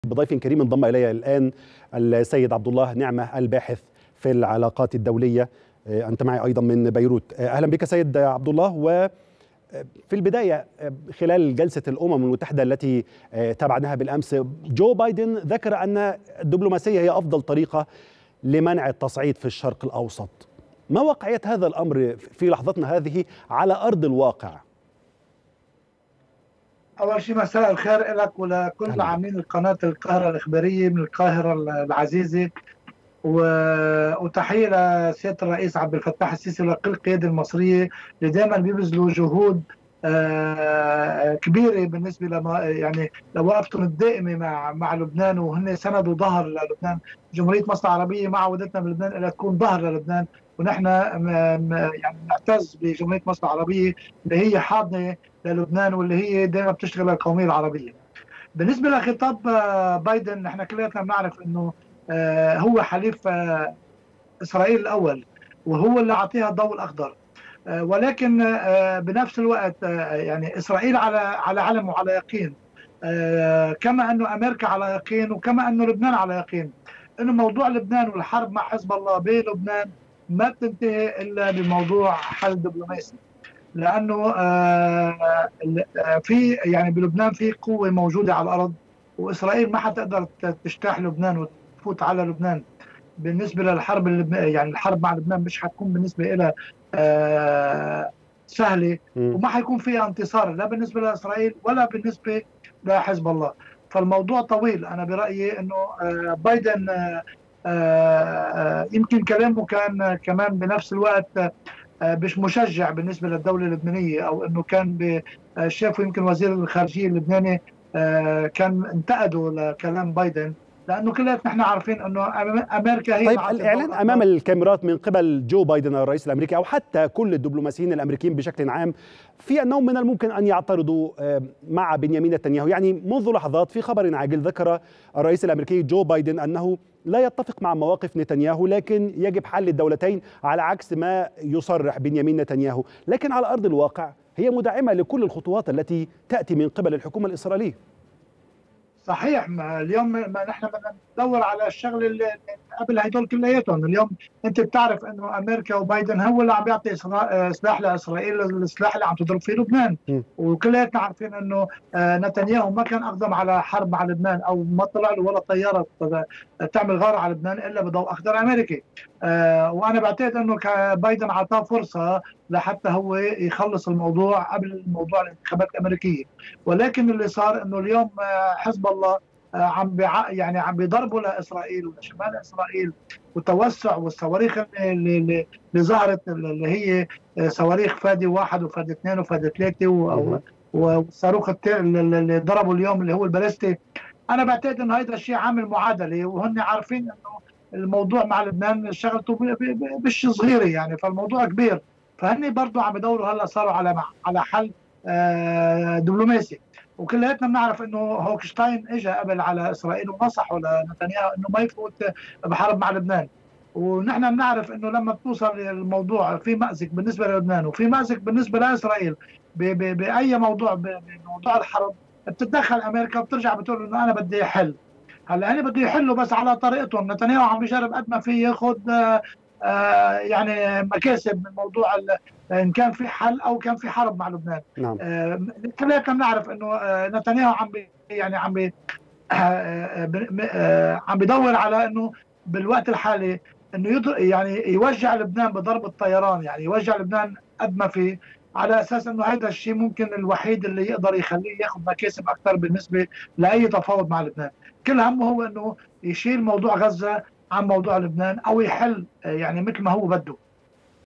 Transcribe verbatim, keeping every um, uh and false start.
بضيف كريم انضم إلي الآن السيد عبد الله نعمة الباحث في العلاقات الدولية. أنت معي أيضا من بيروت. أهلا بك سيد عبد الله. وفي البداية خلال جلسة الأمم المتحدة التي تابعناها بالأمس، جو بايدن ذكر أن الدبلوماسية هي أفضل طريقة لمنع التصعيد في الشرق الأوسط. ما واقعية هذا الأمر في لحظتنا هذه على أرض الواقع؟ أول شيء مساء الخير لك ولكل عاملين القناة القاهرة الإخبارية من القاهرة العزيزة، وتحية لسيادة الرئيس عبد الفتاح السيسي ولكل القيادة المصرية اللي دائما بيبذلوا جهود كبيرة بالنسبة لما يعني لوقفتهم الدائمة مع مع لبنان، وهن سندوا ظهر للبنان. جمهورية مصر العربية مع عودتنا بلبنان إلى تكون ظهر للبنان، ونحن يعني نعتز بجمهورية مصر العربية اللي هي حاضنة للبنان واللي هي دائما بتشتغل القومية العربية. بالنسبة لخطاب بايدن، نحن كلنا بنعرف انه هو حليف اسرائيل الاول وهو اللي اعطيها الضوء الاخضر، ولكن بنفس الوقت يعني اسرائيل على على علم وعلى يقين، كما انه امريكا على يقين وكما انه لبنان على يقين انه موضوع لبنان والحرب مع حزب الله بلبنان ما بتنتهي الا بموضوع حل دبلوماسي، لانه في يعني بلبنان في قوه موجوده على الارض، واسرائيل ما حتقدر تجتاح لبنان وتفوت على لبنان. بالنسبه للحرب يعني الحرب مع لبنان مش حتكون بالنسبه لها سهله، وما حيكون فيها انتصار لا بالنسبه لاسرائيل ولا بالنسبه لحزب الله. فالموضوع طويل. انا برايي انه بايدن يمكن كلامه كان كمان بنفس الوقت مش مشجع بالنسبه للدوله اللبنانيه، او انه كان شافوا يمكن وزير الخارجيه اللبناني كان انتقدوا لكلام بايدن، لانه كلنا نحن عارفين انه امريكا هي. طيب الاعلان امام الكاميرات من قبل جو بايدن الرئيس الامريكي او حتى كل الدبلوماسيين الامريكيين بشكل عام في انهم من الممكن ان يعترضوا مع بنيامين نتنياهو، يعني منذ لحظات في خبر عاجل ذكر الرئيس الامريكي جو بايدن انه لا يتفق مع مواقف نتنياهو، لكن يجب حل الدولتين على عكس ما يصرح بنيامين نتنياهو، لكن على ارض الواقع هي مدعمه لكل الخطوات التي تاتي من قبل الحكومه الاسرائيليه. صحيح. ما اليوم ما نحن بدنا ندور على الشغله اللي قبل هدول كلياتهم. اليوم انت بتعرف انه امريكا وبايدن هو اللي عم بيعطي سلاح لاسرائيل، السلاح اللي عم تضرب فيه لبنان، وكلياتنا عارفين انه نتنياهو ما كان اقدم على حرب مع لبنان او ما طلع له ولا طياره تعمل غاره على لبنان الا بضوء اخضر امريكي. وانا بعتقد انه بايدن اعطاه فرصه لحتى هو يخلص الموضوع قبل موضوع الانتخابات الامريكيه، ولكن اللي صار انه اليوم حزب الله عم بيع يعني عم بيضربوا لاسرائيل ولشمال اسرائيل، والتوسع والصواريخ اللي, اللي, اللي ظهرت اللي هي صواريخ فادي واحد وفادي اثنين وفادي ثلاثه والصاروخ اللي ضربوا اليوم اللي هو البالستي. انا بعتقد انه هذا الشيء عامل معادله، وهن عارفين انه الموضوع مع لبنان شغلته مش صغيره يعني، فالموضوع كبير. فهن برضه عم يدوروا هلا صاروا على على حل دبلوماسي، وكلياتنا بنعرف انه هوكشتاين اجى قبل على اسرائيل ونصحوا لنتنياهو انه ما يفوت بحرب مع لبنان. ونحن بنعرف انه لما بتوصل الموضوع في مأزق بالنسبه للبنان وفي مأزق بالنسبه لاسرائيل باي موضوع بموضوع الحرب، بتتدخل امريكا وبترجع بتقول انه انا بدي حل. هلا هن بده يحلوا بس على طريقتهم. نتنياهو عم بيجرب قد ما في ياخذ آه يعني مكاسب من موضوع ان كان في حل او كان في حرب مع لبنان. نعم. آه كلنا بنعرف انه آه نتنياهو عم بي يعني عم بي آه آه عم بيدور على انه بالوقت الحالي انه يعني يوجع لبنان بضرب الطيران، يعني يوجع لبنان قد ما في، على اساس انه هذا الشيء ممكن الوحيد اللي يقدر يخليه ياخذ مكاسب اكثر بالنسبه لاي تفاوض مع لبنان. كل همه هو انه يشيل موضوع غزه عن موضوع لبنان او يحل يعني مثل ما هو بده.